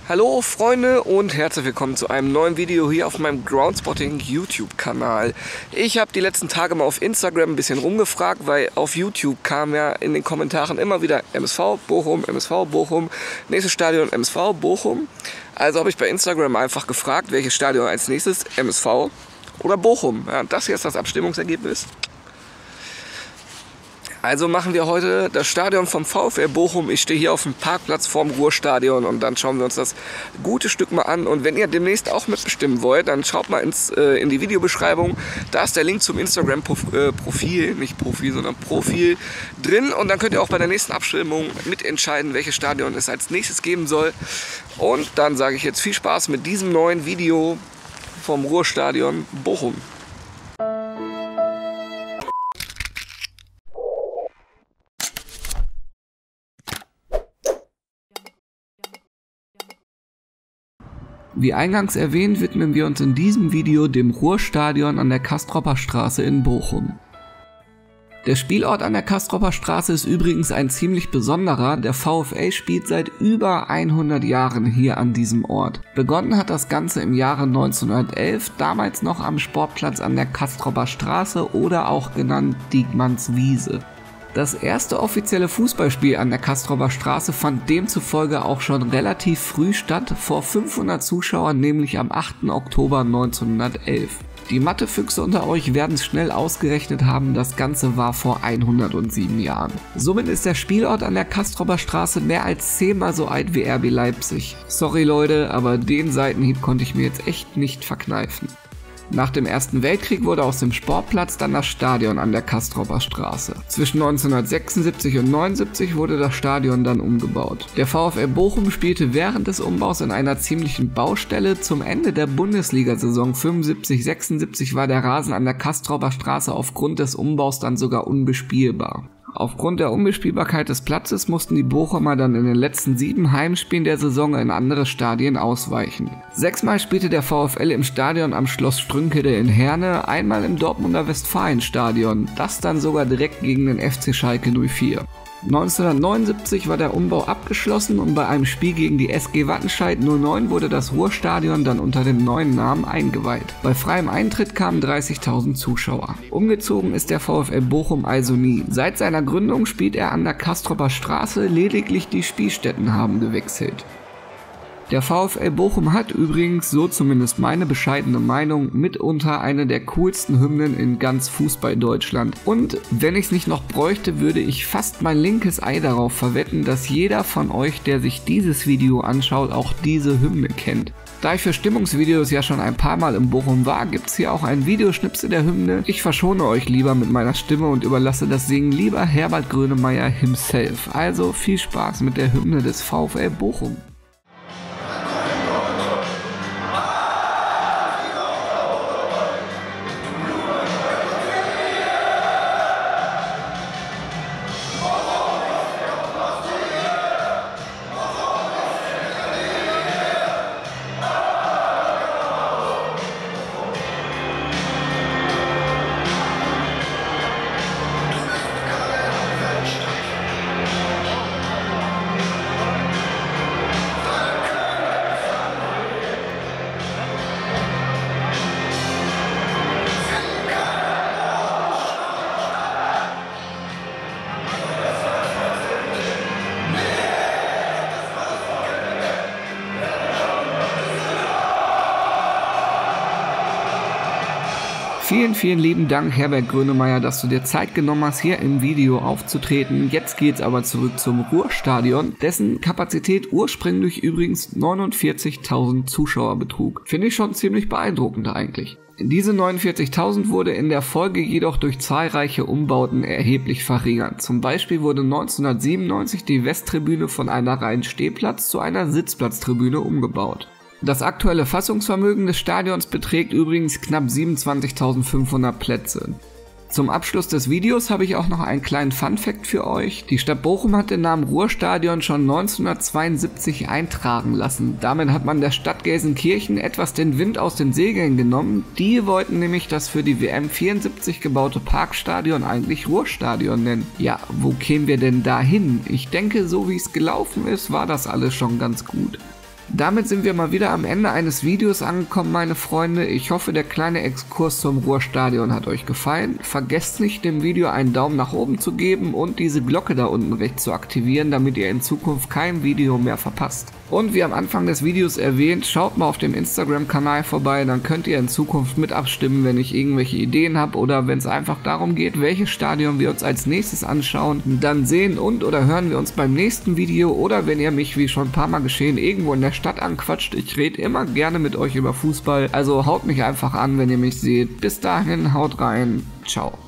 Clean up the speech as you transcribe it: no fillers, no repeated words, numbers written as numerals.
Hallo Freunde und herzlich willkommen zu einem neuen Video hier auf meinem Groundspotting YouTube Kanal. Ich habe die letzten Tage mal auf Instagram ein bisschen rumgefragt, weil auf YouTube kam ja in den Kommentaren immer wieder MSV Bochum, nächstes Stadion MSV Bochum. Also habe ich bei Instagram einfach gefragt, welches Stadion als nächstes, MSV oder Bochum. Ja, das hier ist das Abstimmungsergebnis. Also machen wir heute das Stadion vom VfL Bochum. Ich stehe hier auf dem Parkplatz vorm Ruhrstadion und dann schauen wir uns das gute Stück mal an. Und wenn ihr demnächst auch mitbestimmen wollt, dann schaut mal in die Videobeschreibung. Da ist der Link zum Instagram-Profil, nicht Profil, sondern Profil drin. Und dann könnt ihr auch bei der nächsten Abstimmung mitentscheiden, welches Stadion es als nächstes geben soll. Und dann sage ich jetzt viel Spaß mit diesem neuen Video vom Ruhrstadion Bochum. Wie eingangs erwähnt, widmen wir uns in diesem Video dem Ruhrstadion an der Castropper Straße in Bochum. Der Spielort an der Castropper Straße ist übrigens ein ziemlich besonderer. Der VfL spielt seit über 100 Jahren hier an diesem Ort. Begonnen hat das Ganze im Jahre 1911, damals noch am Sportplatz an der Castropper Straße oder auch genannt Diekmanns Wiese. Das erste offizielle Fußballspiel an der Castropper Straße fand demzufolge auch schon relativ früh statt, vor 500 Zuschauern, nämlich am 8. Oktober 1911. Die Mathefüchse unter euch werden es schnell ausgerechnet haben, das Ganze war vor 107 Jahren. Somit ist der Spielort an der Castropper Straße mehr als 10-mal so alt wie RB Leipzig. Sorry Leute, aber den Seitenhieb konnte ich mir jetzt echt nicht verkneifen. Nach dem Ersten Weltkrieg wurde aus dem Sportplatz dann das Stadion an der Castropper Straße. Zwischen 1976 und 1979 wurde das Stadion dann umgebaut. Der VfL Bochum spielte während des Umbaus in einer ziemlichen Baustelle. Zum Ende der Bundesliga-Saison 75/76 war der Rasen an der Castropper Straße aufgrund des Umbaus dann sogar unbespielbar. Aufgrund der Unbespielbarkeit des Platzes mussten die Bochumer dann in den letzten 7 Heimspielen der Saison in andere Stadien ausweichen. 6-mal spielte der VfL im Stadion am Schloss Strünkede in Herne, einmal im Dortmunder Westfalenstadion, das dann sogar direkt gegen den FC Schalke 04. 1979 war der Umbau abgeschlossen und bei einem Spiel gegen die SG Wattenscheid 09 wurde das Ruhrstadion dann unter dem neuen Namen eingeweiht. Bei freiem Eintritt kamen 30.000 Zuschauer. Umgezogen ist der VfL Bochum also nie. Seit seiner Gründung spielt er an der Castropper Straße, lediglich die Spielstätten haben gewechselt. Der VfL Bochum hat übrigens, so zumindest meine bescheidene Meinung, mitunter eine der coolsten Hymnen in ganz Fußball-Deutschland. Und wenn ich es nicht noch bräuchte, würde ich fast mein linkes Ei darauf verwetten, dass jeder von euch, der sich dieses Video anschaut, auch diese Hymne kennt. Da ich für Stimmungsvideos ja schon ein paar Mal in Bochum war, gibt es hier auch ein Videoschnipsel der Hymne. Ich verschone euch lieber mit meiner Stimme und überlasse das Singen lieber Herbert Grönemeyer himself. Also viel Spaß mit der Hymne des VfL Bochum. Vielen lieben Dank, Herbert Grönemeyer, dass du dir Zeit genommen hast, hier im Video aufzutreten. Jetzt geht's aber zurück zum Ruhrstadion, dessen Kapazität ursprünglich übrigens 49.000 Zuschauer betrug. Finde ich schon ziemlich beeindruckend eigentlich. Diese 49.000 wurde in der Folge jedoch durch zahlreiche Umbauten erheblich verringert. Zum Beispiel wurde 1997 die Westtribüne von einer reinen Stehplatz zu einer Sitzplatztribüne umgebaut. Das aktuelle Fassungsvermögen des Stadions beträgt übrigens knapp 27.500 Plätze. Zum Abschluss des Videos habe ich auch noch einen kleinen Funfact für euch. Die Stadt Bochum hat den Namen Ruhrstadion schon 1972 eintragen lassen. Damit hat man der Stadt Gelsenkirchen etwas den Wind aus den Segeln genommen. Die wollten nämlich das für die WM 74 gebaute Parkstadion eigentlich Ruhrstadion nennen. Ja, wo kämen wir denn da hin? Ich denke, so wie es gelaufen ist, war das alles schon ganz gut. Damit sind wir mal wieder am Ende eines Videos angekommen, meine Freunde. Ich hoffe, der kleine Exkurs zum Ruhrstadion hat euch gefallen. Vergesst nicht, dem Video einen Daumen nach oben zu geben und diese Glocke da unten rechts zu aktivieren, damit ihr in Zukunft kein Video mehr verpasst. Und wie am Anfang des Videos erwähnt, schaut mal auf dem Instagram-Kanal vorbei, dann könnt ihr in Zukunft mit abstimmen, wenn ich irgendwelche Ideen habe oder wenn es einfach darum geht, welches Stadion wir uns als nächstes anschauen. Dann sehen und oder hören wir uns beim nächsten Video oder wenn ihr mich, wie schon ein paar Mal geschehen, irgendwo in der Stadt anquatscht. Ich rede immer gerne mit euch über Fußball, also haut mich einfach an, wenn ihr mich seht. Bis dahin, haut rein, ciao.